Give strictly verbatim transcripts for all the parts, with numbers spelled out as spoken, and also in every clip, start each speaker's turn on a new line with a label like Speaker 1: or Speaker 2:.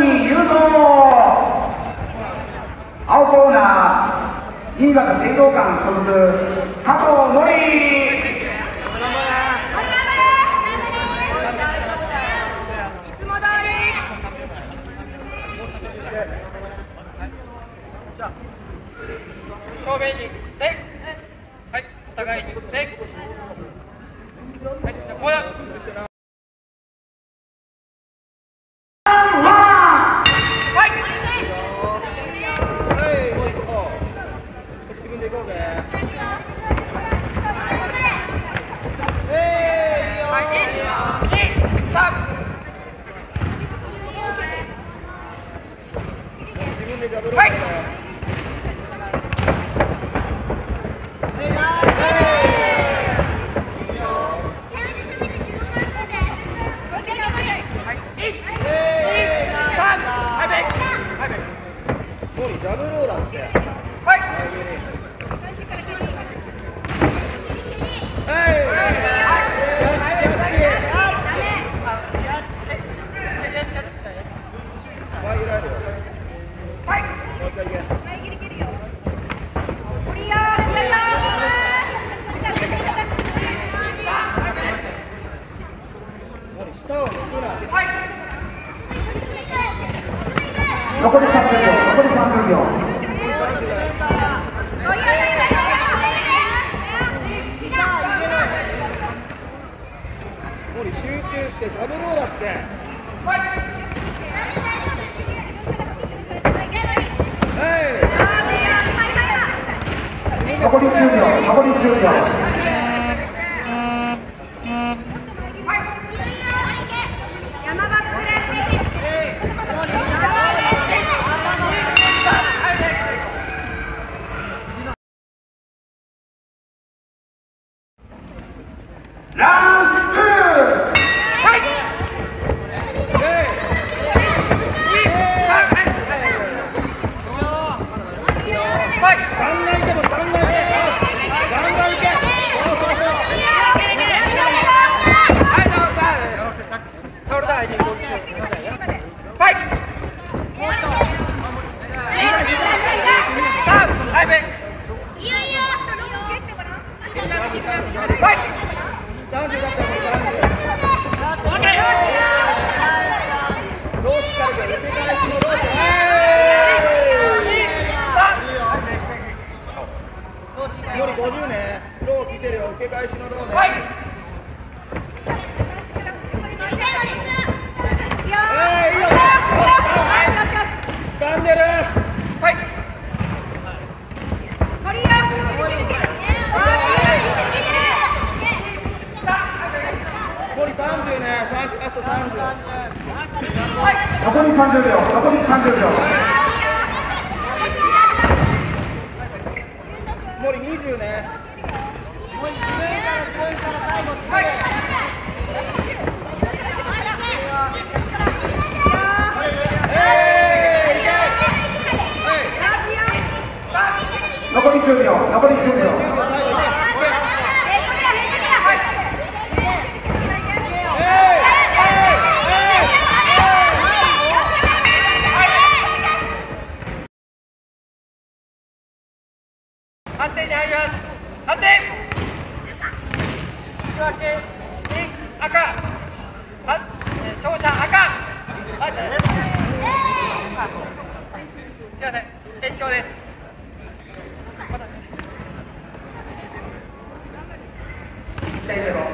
Speaker 1: 優勝。青コーナー、新潟誠道館所属、佐藤のり。
Speaker 2: 正面に礼、はい、お互いに礼、はい、じゃあこうだ。はい。
Speaker 3: ジャブローだって。はい。
Speaker 1: 残りさんじゅうびょう、残りさんじゅうびょう。
Speaker 3: 森集中してダブローだって。はい。
Speaker 1: 残りじゅうびょう、残りじゅうびょう。ランツー。はい。
Speaker 3: はい。ガンガンいけもガンガンいけ。ガンガンいけ。そうそうそう。
Speaker 2: はい、倒れた。倒れたらいい。はい。さあ、はい、ベン。いいよいいよ。はい。
Speaker 3: さんじゅうだったらさんじゅう。ローしっかりと受け返しのローで。よりごじゅうね。ロー来てるよ。受け返しのローで。はい。えー、いいよ。掴んでる。はい。残りさんじゅうね、ラストさんじゅう。
Speaker 1: 残りさんじゅうびょう、残りさんじゅうびょう。
Speaker 3: 森にじゅうね。
Speaker 1: はい。残りじゅうびょう、残りじゅうびょう。
Speaker 2: 判定に入ります。判定。引き分けして赤。は、勝者赤。はい。すみません。延長です。
Speaker 1: 大丈夫。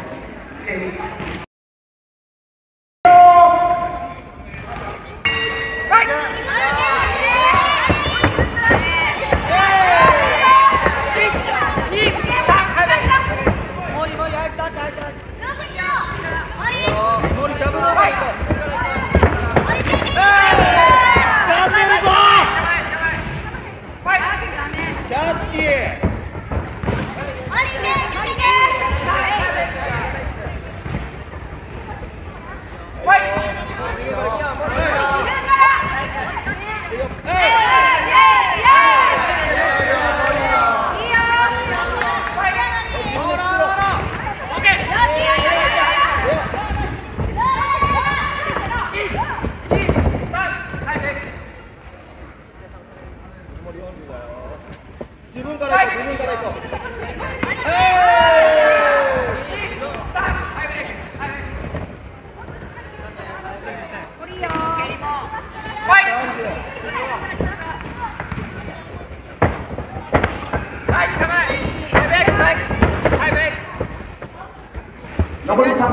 Speaker 3: はい。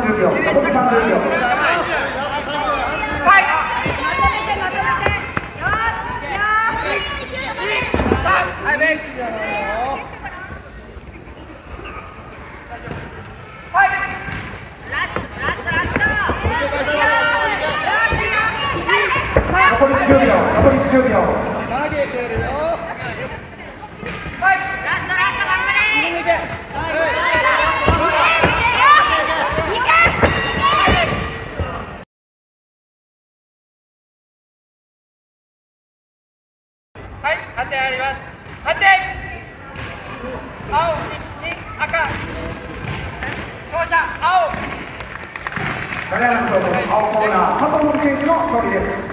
Speaker 1: じゅうびょう、残りさんじゅうびょう。
Speaker 2: はい、ベイク。はい。
Speaker 1: 残りじゅうびょう、残りじゅうびょう。
Speaker 3: 投げてるよ。
Speaker 2: はい。
Speaker 3: 右抜け。
Speaker 2: はい、判定あります。判定。青、に、赤。勝者、青。
Speaker 1: ジャイアンツ青コーナー、佐藤選手の勝利です。